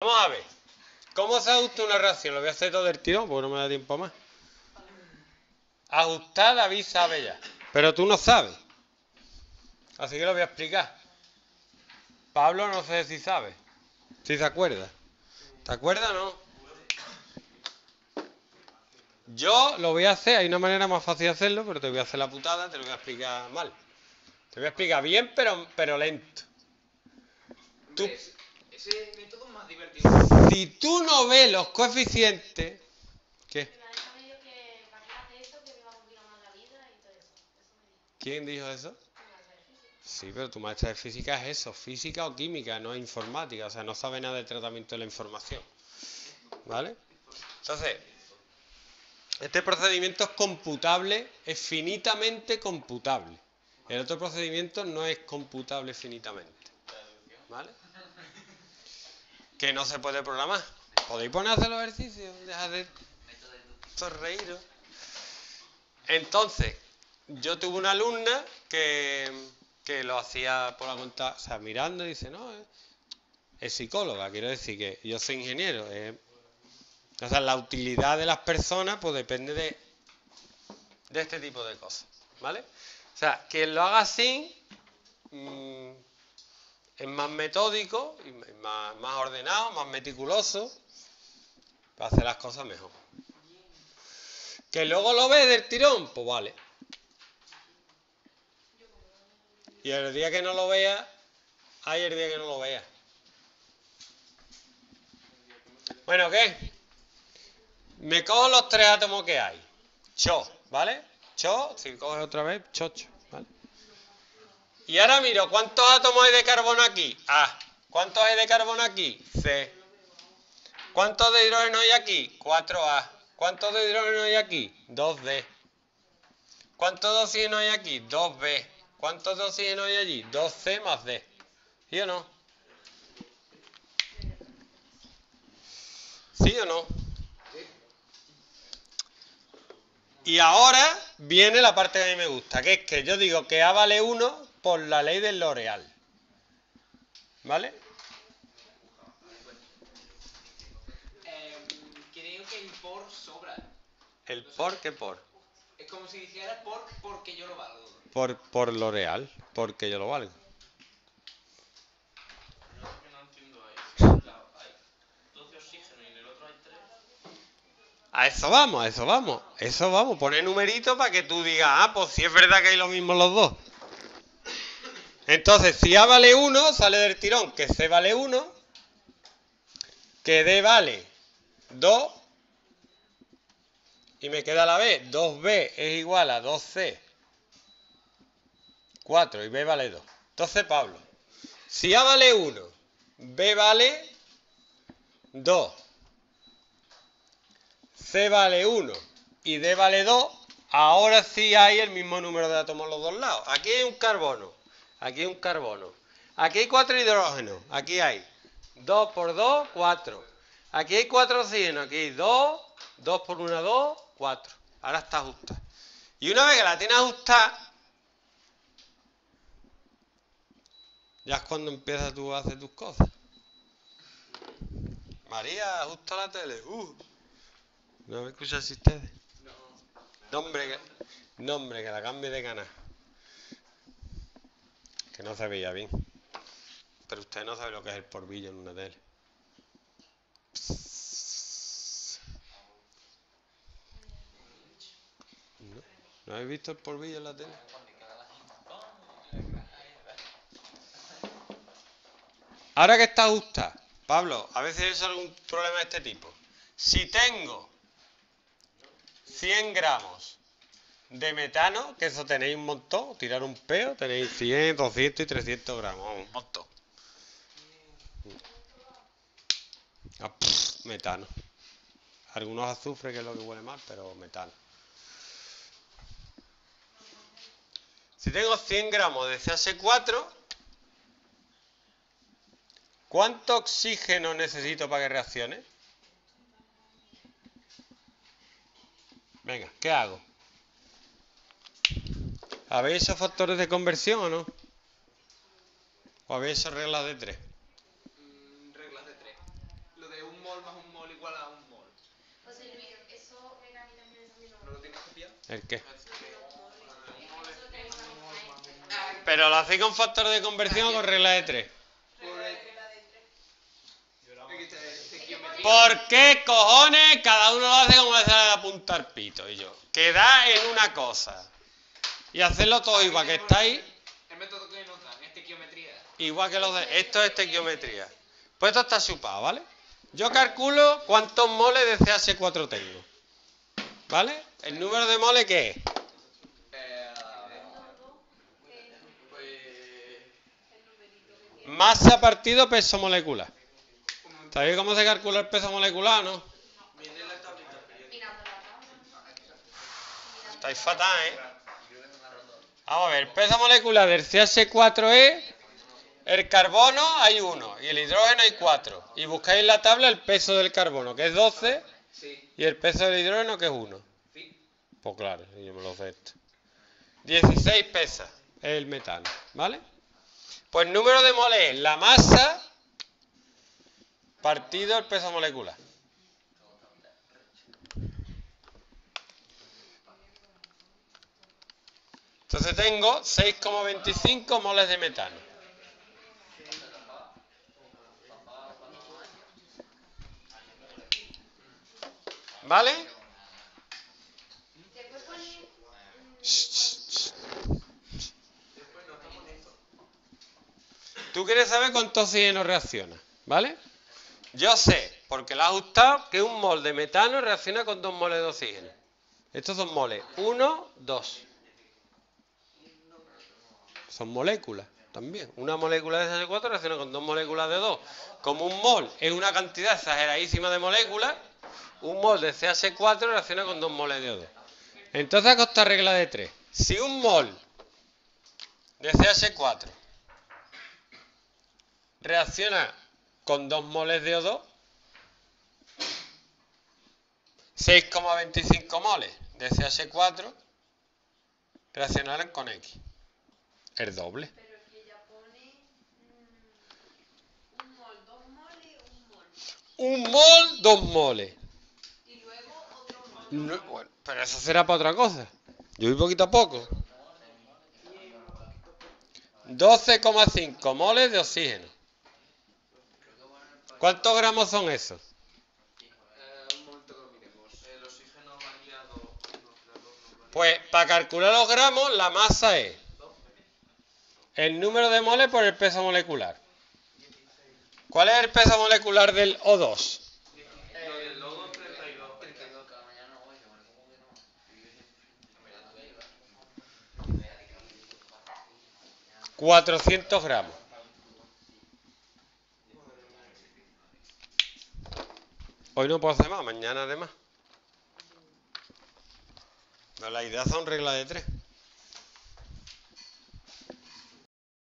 Vamos a ver. ¿Cómo se ajusta una reacción? Lo voy a hacer todo del tirón porque no me da tiempo más. Ajustar, David sabe ya. Pero tú no sabes. Así que lo voy a explicar. Pablo no sé si sabe. Si se acuerda. ¿Te acuerdas o no? Yo lo voy a hacer. Hay una manera más fácil de hacerlo, pero te voy a hacer la putada. Te lo voy a explicar mal. Te voy a explicar bien, pero lento. Tú, ese método es más divertido. si tú no ves los coeficientes... ¿Qué? ¿Quién dijo eso? Sí, pero tu maestra de física es eso, física o química, no es informática, o sea, no sabe nada del tratamiento de la información. ¿Vale? Entonces, este procedimiento es computable, es finitamente computable. El otro procedimiento no es computable finitamente. ¿Vale? Que no se puede programar. ¿Podéis poner a hacer los ejercicios? Dejad de sonreíros. Entonces, yo tuve una alumna que lo hacía por la cuenta, o sea, mirando y dice, no, es psicóloga, quiero decir que yo soy ingeniero. O sea, la utilidad de las personas pues depende de este tipo de cosas, ¿vale? O sea, quien lo haga así es más metódico, y más ordenado, más meticuloso, para hacer las cosas mejor. ¿Que luego lo ves del tirón? Pues vale. Y el día que no lo veas, hay el día que no lo veas. Bueno, ¿qué? Me cojo los 3 átomos que hay. Cho, ¿vale? Cho, si coges otra vez, chocho, ¿vale? Y ahora miro, ¿cuántos átomos hay de carbono aquí? A. ¿Cuántos hay de carbono aquí? C. ¿Cuántos de hidrógeno hay aquí? 4A. ¿Cuántos de hidrógeno hay aquí? 2D. ¿Cuántos de oxígeno hay aquí? 2B. ¿Cuántos de oxígeno hay allí? 2C más D. ¿Sí o no? ¿Sí o no? Y ahora viene la parte que a mí me gusta, que es que yo digo que A vale 1 por la ley del L'Oreal. ¿Vale? Creo que el por sobra. ¿El por qué por? Es como si dijera porque yo lo valgo. Por L'Oreal, porque yo lo valgo. No entiendo ahí. Claro, hay 12 oxígenos y en el otro hay 3. A eso vamos, a eso vamos. Eso vamos, poner numerito para que tú digas, ah, pues sí es verdad que hay lo mismo los dos. Entonces, si A vale 1, sale del tirón que C vale 1, que D vale 2, y me queda la B. 2B es igual a 2C, 4, y B vale 2. Entonces, Pablo, si A vale 1, B vale 2, C vale 1 y D vale 2, ahora sí hay el mismo número de átomos a los dos lados. Aquí hay un carbono, aquí hay un carbono. Aquí hay 4 hidrógenos, aquí hay 2 por 2, 4. Aquí hay 4 oxígenos, aquí hay 2, 2 por 1, 2, 4. Ahora está ajustada. Y una vez que la tienes ajustada, ya es cuando empiezas tú a hacer tus cosas. María, ajusta la tele. ¿No me escucháis ustedes? No, hombre, que la cambie de canal. Que no se veía bien. Pero usted no sabe lo que es el polvillo en una tele. ¿No habéis visto el polvillo en la tele? Ahora que está justa, Pablo, a veces es algún problema de este tipo. Si tengo 100 gramos de metano, que eso tenéis un montón, tirar un peo, tenéis 100, 200 y 300 gramos, un montón. Metano. Algunos azufre, que es lo que huele mal, pero metano. Si tengo 100 gramos de CH4, ¿cuánto oxígeno necesito para que reaccione? Venga, ¿qué hago? ¿Habéis hecho factores de conversión o no? ¿O habéis hecho reglas de 3? Reglas de 3. Lo mol más un mol igual a un mol. José Luis, eso era a mí también es amigo. ¿No lo tienes copiado? ¿El qué? Ah, ¿Pero lo hacéis con factor de conversión o con regla de 3? ¿Por qué cojones cada uno lo hace como le sale de apuntar pito? Y yo, quedad en una cosa y hacerlo todo igual que estáis, El método que nos dan es tequiometría. igual que los de... Esto es estequiometría. Pues esto está chupado, ¿vale? Yo calculo cuántos moles de CH4 tengo, ¿vale? ¿El número de moles qué es? Masa partido peso molecular. ¿Sabéis cómo se calcula el peso molecular, no? Viene la tablita. mirando la tabla. Estáis fatal, ¿eh? Vamos a ver, el peso molecular del CH4 es... El carbono hay 1 y el hidrógeno hay 4. Y buscáis en la tabla el peso del carbono, que es 12, Sí. y el peso del hidrógeno, que es 1. Sí. Pues claro, yo me lo sé esto. 16 pesa el metano, ¿vale? Pues el número de moles es la masa partido el peso molecular. Entonces tengo 6,25 moles de metano. ¿Vale? Después pone Tú quieres saber cuánto oxígeno reacciona, ¿vale? Yo sé, porque lo he ajustado, que un mol de metano reacciona con 2 moles de oxígeno. Estos son moles. 1, 2. Son moléculas también. Una molécula de CH4 reacciona con 2 moléculas de 2. Como un mol es una cantidad exageradísima de moléculas, un mol de CH4 reacciona con 2 moles de O2. Entonces hago esta regla de 3. Si un mol de CH4 reacciona con 2 moles de O2, 6,25 moles de CH4 reaccionarán con X. El doble. pero que ella pone un mol, 2 moles, un mol. Un mol, 2 moles. Y luego otro mol. No, bueno, pero eso será para otra cosa. Yo voy poquito a poco. 12,5 moles de oxígeno. ¿Cuántos gramos son esos? Un momento que lo miremos. El oxígeno varía 2. Pues para calcular los gramos, la masa es el número de moles por el peso molecular. ¿Cuál es el peso molecular del O2? El logo 32. 400 gramos. Hoy no puedo hacer más, mañana haré más. Pero la idea son reglas de 3.